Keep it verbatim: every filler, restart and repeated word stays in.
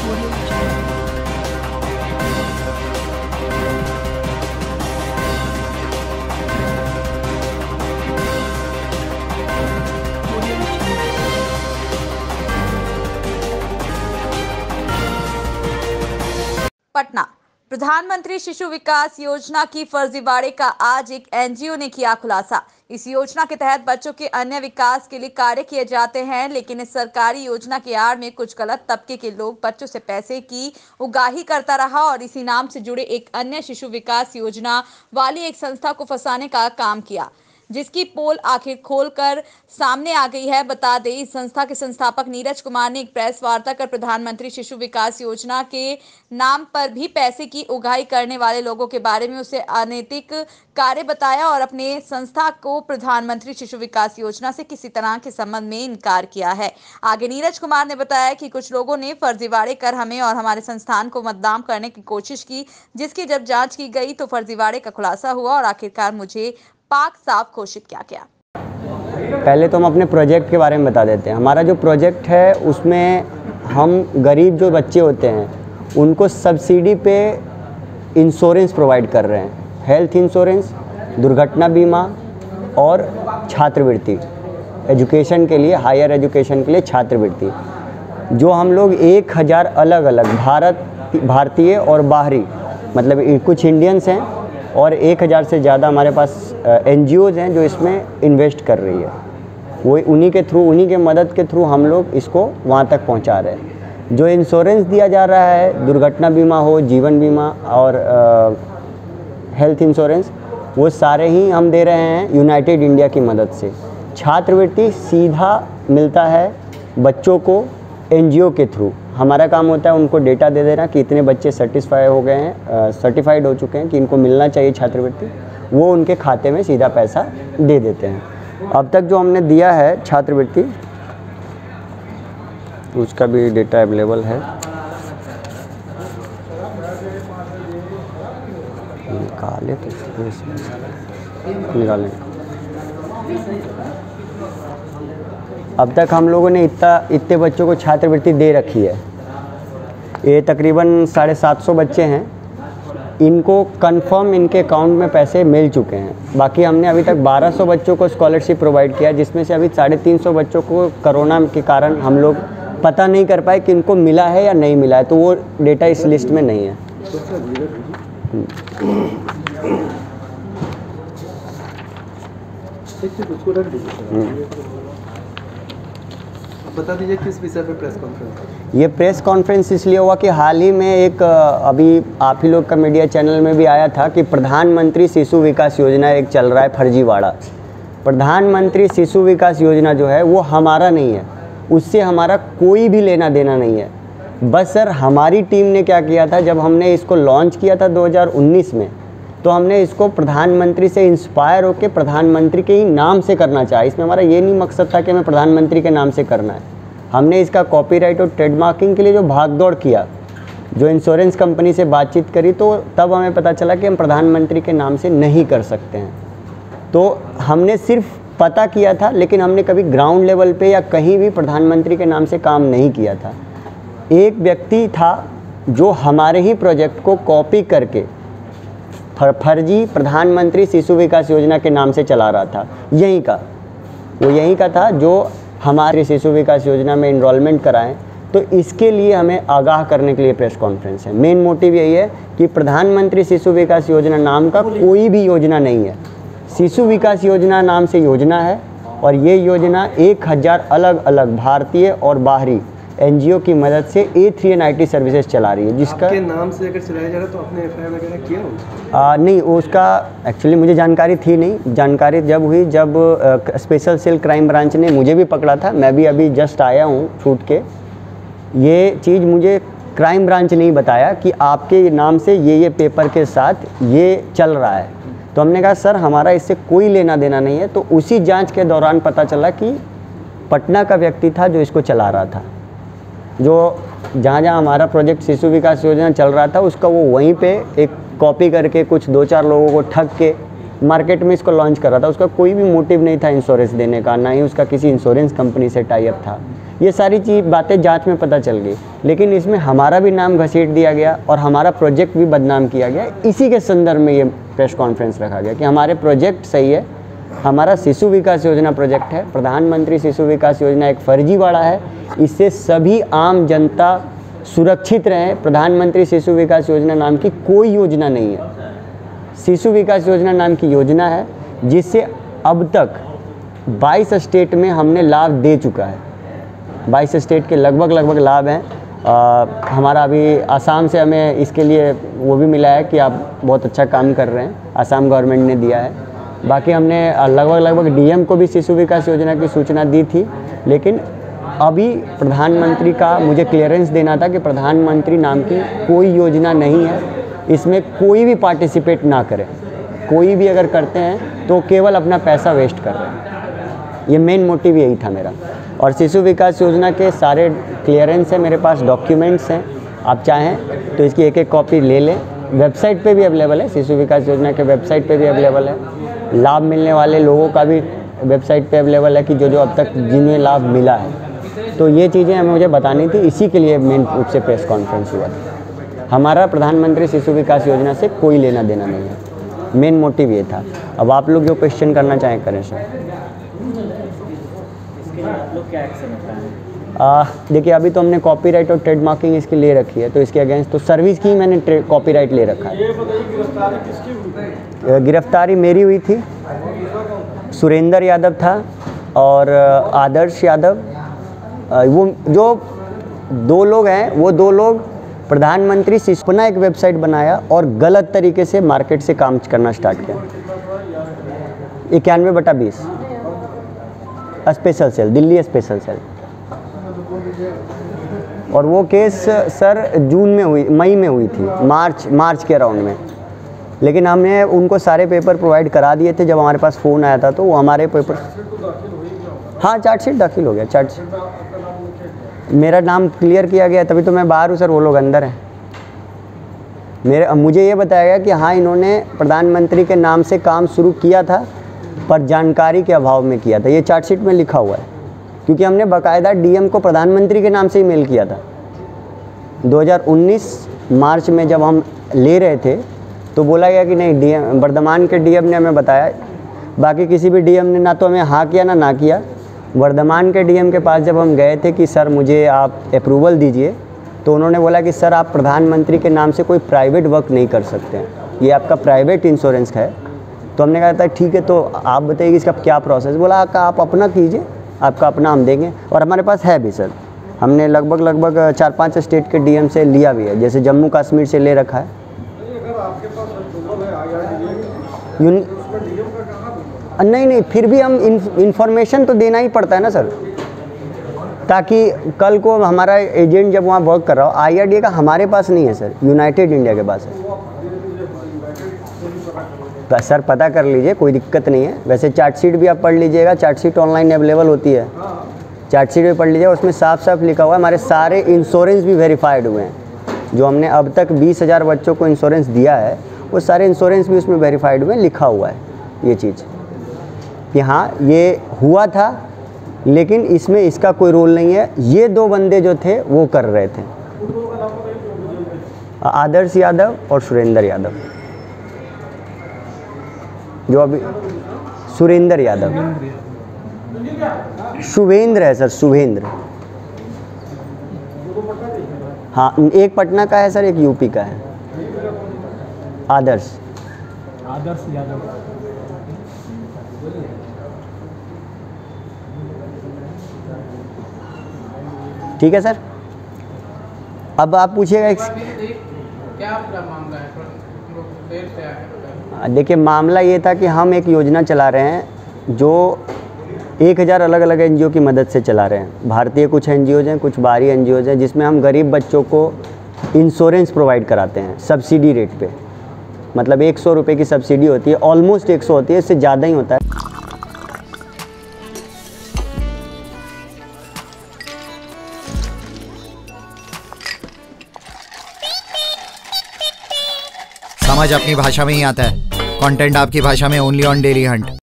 पटना। प्रधानमंत्री शिशु विकास योजना की फर्जीवाड़े का आज एक एनजीओ ने किया खुलासा। इस योजना के तहत बच्चों के अन्य विकास के लिए कार्य किए जाते हैं, लेकिन इस सरकारी योजना की आड़ में कुछ गलत तबके के लोग बच्चों से पैसे की उगाही करता रहा और इसी नाम से जुड़े एक अन्य शिशु विकास योजना वाली एक संस्था को फंसाने का काम किया, जिसकी पोल आखिर खोलकर सामने आ गई है। बता दें, इस संस्था के संस्थापक नीरज कुमार ने एक प्रेस वार्ता कर प्रधानमंत्री शिशु विकास योजना के नाम पर भी पैसे की उगाही करने वाले लोगों के बारे में उसे अनैतिक कार्य बताया और अपने संस्था को प्रधानमंत्री शिशु विकास योजना से किसी तरह के संबंध में इनकार किया है। आगे नीरज कुमार ने बताया कि कुछ लोगों ने फर्जीवाड़े कर हमें और हमारे संस्थान को बदनाम करने की कोशिश की, जिसकी जब जांच की गई तो फर्जीवाड़े का खुलासा हुआ और आखिरकार मुझे पाक साफ घोषित किया गया। पहले तो हम अपने प्रोजेक्ट के बारे में बता देते हैं। हमारा जो प्रोजेक्ट है उसमें हम गरीब जो बच्चे होते हैं उनको सब्सिडी पे इंश्योरेंस प्रोवाइड कर रहे हैं, हेल्थ इंश्योरेंस, दुर्घटना बीमा और छात्रवृत्ति, एजुकेशन के लिए, हायर एजुकेशन के लिए छात्रवृत्ति, जो हम लोग एक हज़ार अलग अलग भारत भारतीय और बाहरी, मतलब कुछ इंडियंस हैं और एक हज़ार से ज़्यादा हमारे पास एनजीओज़ हैं जो इसमें इन्वेस्ट कर रही है। वो उन्हीं के थ्रू, उन्हीं के मदद के थ्रू हम लोग इसको वहाँ तक पहुँचा रहे हैं। जो इंश्योरेंस दिया जा रहा है, दुर्घटना बीमा हो, जीवन बीमा और आ, हेल्थ इंश्योरेंस, वो सारे ही हम दे रहे हैं यूनाइटेड इंडिया की मदद से। छात्रवृत्ति सीधा मिलता है बच्चों को एनजीओ के थ्रू। हमारा काम होता है उनको डेटा दे देना कि इतने बच्चे सर्टिफाई हो गए हैं, सर्टिफाइड हो चुके हैं कि इनको मिलना चाहिए छात्रवृत्ति, वो उनके खाते में सीधा पैसा दे देते हैं। अब तक जो हमने दिया है छात्रवृत्ति, उसका भी डेटा अवेलेबल है। निकाले तो निकालें। अब तक हम लोगों ने इतना इतने बच्चों को छात्रवृत्ति दे रखी है। ये तकरीबन साढ़े सात सौ बच्चे हैं, इनको कंफर्म इनके अकाउंट में पैसे मिल चुके हैं। बाकी हमने अभी तक बारह सौ बच्चों को स्कॉलरशिप प्रोवाइड किया, जिसमें से अभी साढ़े तीन सौ बच्चों को कोरोना के कारण हम लोग पता नहीं कर पाए कि इनको मिला है या नहीं मिला है, तो वो डेटा इस लिस्ट में नहीं है। बता दीजिए किस विषय पे प्रेस कॉन्फ्रेंस? ये प्रेस कॉन्फ्रेंस इसलिए हुआ कि हाल ही में एक अभी आप ही लोग का मीडिया चैनल में भी आया था कि प्रधानमंत्री शिशु विकास योजना एक चल रहा है फर्जीवाड़ा। प्रधानमंत्री शिशु विकास योजना जो है वो हमारा नहीं है, उससे हमारा कोई भी लेना देना नहीं है। बस सर हमारी टीम ने क्या किया था, जब हमने इसको लॉन्च किया था दो हज़ार उन्नीस में, तो हमने इसको प्रधानमंत्री से इंस्पायर होकर प्रधानमंत्री के ही नाम से करना चाहा। इसमें हमारा ये नहीं मकसद था कि हमें प्रधानमंत्री के नाम से करना है। हमने इसका कॉपीराइट और ट्रेडमार्किंग के लिए जो भागदौड़ किया, जो इंश्योरेंस कंपनी से बातचीत करी, तो तब हमें पता चला कि हम प्रधानमंत्री के नाम से नहीं कर सकते हैं। तो हमने सिर्फ पता किया था, लेकिन हमने कभी ग्राउंड लेवल पे या कहीं भी प्रधानमंत्री के नाम से काम नहीं किया था। एक व्यक्ति था जो हमारे ही प्रोजेक्ट को कॉपी करके फर्जी प्रधानमंत्री शिशु विकास योजना के नाम से चला रहा था। यहीं का वो यहीं का था जो हमारे शिशु विकास योजना में इनरोलमेंट कराएं। तो इसके लिए हमें आगाह करने के लिए प्रेस कॉन्फ्रेंस है। मेन मोटिव यही है कि प्रधानमंत्री शिशु विकास योजना नाम का कोई भी योजना नहीं है। शिशु विकास योजना नाम से योजना है और ये योजना एक हज़ार अलग अलग भारतीय और बाहरी एनजीओ की मदद से A three N I T services चला रही है, जिसका आपके नाम से अगर चलाया जा रहा है तो आपने एफ आई आर वगैरह किया हो? आ, नहीं, उसका एक्चुअली मुझे जानकारी थी नहीं। जानकारी जब हुई जब आ, स्पेशल सेल क्राइम ब्रांच ने मुझे भी पकड़ा था। मैं भी अभी जस्ट आया हूँ छूट के। ये चीज़ मुझे क्राइम ब्रांच ने ही बताया कि आपके नाम से ये ये पेपर के साथ ये चल रहा है। तो हमने कहा सर हमारा इससे कोई लेना देना नहीं है। तो उसी जाँच के दौरान पता चला कि पटना का व्यक्ति था जो इसको चला रहा था। जो जहाँ जहाँ हमारा प्रोजेक्ट शिशु विकास योजना चल रहा था, उसका वो वहीं पे एक कॉपी करके कुछ दो चार लोगों को ठग के मार्केट में इसको लॉन्च कर रहा था। उसका कोई भी मोटिव नहीं था इंश्योरेंस देने का, ना ही उसका किसी इंश्योरेंस कंपनी से टाई अप था। ये सारी चीज़ बातें जांच में पता चल गई, लेकिन इसमें हमारा भी नाम घसीट दिया गया और हमारा प्रोजेक्ट भी बदनाम किया गया। इसी के संदर्भ में ये प्रेस कॉन्फ्रेंस रखा गया कि हमारे प्रोजेक्ट सही है, हमारा शिशु विकास योजना प्रोजेक्ट है। प्रधानमंत्री शिशु विकास योजना एक फर्जीवाड़ा है, इससे सभी आम जनता सुरक्षित रहें। प्रधानमंत्री शिशु विकास योजना नाम की कोई योजना नहीं है। शिशु विकास योजना नाम की योजना है जिससे अब तक बाईस स्टेट में हमने लाभ दे चुका है। बाईस स्टेट के लगभग लगभग लाभ हैं। आ, हमारा अभी आसाम से हमें इसके लिए वो भी मिला है कि आप बहुत अच्छा काम कर रहे हैं, आसाम गवर्नमेंट ने दिया है। बाकी हमने लगभग लगभग डीएम को भी शिशु विकास योजना की सूचना दी थी, लेकिन अभी प्रधानमंत्री का मुझे क्लियरेंस देना था कि प्रधानमंत्री नाम की कोई योजना नहीं है, इसमें कोई भी पार्टिसिपेट ना करे। कोई भी अगर करते हैं तो केवल अपना पैसा वेस्ट कर रहे हैं। ये मेन मोटिव यही था मेरा। और शिशु विकास योजना के सारे क्लियरेंस है मेरे पास, डॉक्यूमेंट्स हैं। आप चाहें तो इसकी एक एक कॉपी ले लें। वेबसाइट पे भी अवेलेबल है, शिशु विकास योजना के वेबसाइट पे भी अवेलेबल है। लाभ मिलने वाले लोगों का भी वेबसाइट पे अवेलेबल है कि जो जो अब तक जिन्हें लाभ मिला है। तो ये चीज़ें हमें मुझे बतानी थी, इसी के लिए मेन रूप से प्रेस कॉन्फ्रेंस हुआ था। हमारा प्रधानमंत्री शिशु विकास योजना से कोई लेना देना नहीं है, मेन मोटिव ये था। अब आप लोग जो क्वेश्चन करना चाहें करें सर। देखिए अभी तो हमने कॉपीराइट और ट्रेडमार्किंग इसकी ले रखी है, तो इसके अगेंस्ट तो सर्विस की मैंने कॉपीराइट ले रखा है। गिरफ्तारी मेरी हुई थी, सुरेंद्र यादव था और आदर्श यादव। वो जो दो लोग हैं, वो दो लोग प्रधानमंत्री शिशु अपना एक वेबसाइट बनाया और गलत तरीके से मार्केट से काम करना स्टार्ट किया। इक्यानवे बटा बीस special cell, Delhi special cell. और वो केस सर जून में हुई, मई में हुई थी, मार्च मार्च के अराउंड में। लेकिन हमने उनको सारे पेपर प्रोवाइड करा दिए थे। जब हमारे पास फ़ोन आया था तो वो हमारे पेपर, हाँ चार्जशीट दाखिल हो गया। चार्जशीट मेरा नाम क्लियर किया गया, तभी तो मैं बाहर हूँ सर, वो लोग अंदर हैं। मेरे मुझे ये बताया गया कि हाँ इन्होंने प्रधानमंत्री के नाम से काम शुरू किया था पर जानकारी के अभाव में किया था। ये चार्जशीट में लिखा हुआ है, क्योंकि हमने बाकायदा डीएम को प्रधानमंत्री के नाम से ही मेल किया था। दो हज़ार उन्नीस मार्च में जब हम ले रहे थे तो बोला गया कि नहीं, डीएम वर्धमान के डीएम ने हमें बताया, बाकी किसी भी डीएम ने ना तो हमें हाँ किया ना ना किया। वर्धमान के डीएम के पास जब हम गए थे कि सर मुझे आप अप्रूवल दीजिए, तो उन्होंने बोला कि सर आप प्रधानमंत्री के नाम से कोई प्राइवेट वर्क नहीं कर सकते हैं, ये आपका प्राइवेट इंश्योरेंस है। तो हमने कहा था ठीक है, तो आप बताइए इसका क्या प्रोसेस। बोला आप अपना कीजिए, आपका अपना हम देंगे। और हमारे पास है भी सर, हमने लगभग लगभग चार पांच स्टेट के डीएम से लिया भी है, जैसे जम्मू कश्मीर से ले रखा है। नहीं नहीं, फिर भी हम इंफॉर्मेशन तो देना ही पड़ता है ना सर, ताकि कल को हमारा एजेंट जब वहाँ वर्क कर रहा हो, आईआरडीए का हमारे पास नहीं है सर, यूनाइटेड इंडिया के पास है। तो सर पता कर लीजिए, कोई दिक्कत नहीं है। वैसे चार्जशीट भी आप पढ़ लीजिएगा, चार्जशीट ऑनलाइन अवेलेबल होती है, चार्जशीट भी पढ़ लीजिएगा। उसमें साफ साफ लिखा हुआ है, हमारे सारे इंश्योरेंस भी वेरीफाइड हुए हैं। जो हमने अब तक बीस हज़ार बच्चों को इंश्योरेंस दिया है, वो सारे इंश्योरेंस भी उसमें वेरीफाइड हुए हैं। लिखा हुआ है ये चीज़ कि हाँ ये हुआ था, लेकिन इसमें इसका कोई रोल नहीं है। ये दो बंदे जो थे वो कर रहे थे, आदर्श यादव और सुरेंद्र यादव। जो अभी सुरेंद्र यादव, शुभेंद्र है सर, शुभेंद्र। हाँ, एक पटना का है सर, एक यूपी का है। आदर्श आदर्श यादव। ठीक है सर। अब आप पूछिएगा क्या मामला है? देखिए मामला ये था कि हम एक योजना चला रहे हैं जो एक हज़ार अलग अलग एनजीओ की मदद से चला रहे हैं। भारतीय कुछ एनजीओज हैं, कुछ बाहरी एनजीओज हैं, जिसमें हम गरीब बच्चों को इंश्योरेंस प्रोवाइड कराते हैं सब्सिडी रेट पे। मतलब एक सौ रुपये की सब्सिडी होती है, ऑलमोस्ट एक सौ होती है, इससे ज़्यादा ही होता है। समझ अपनी भाषा में ही आता है, कंटेंट आपकी भाषा में ओनली ऑन डेली हंट।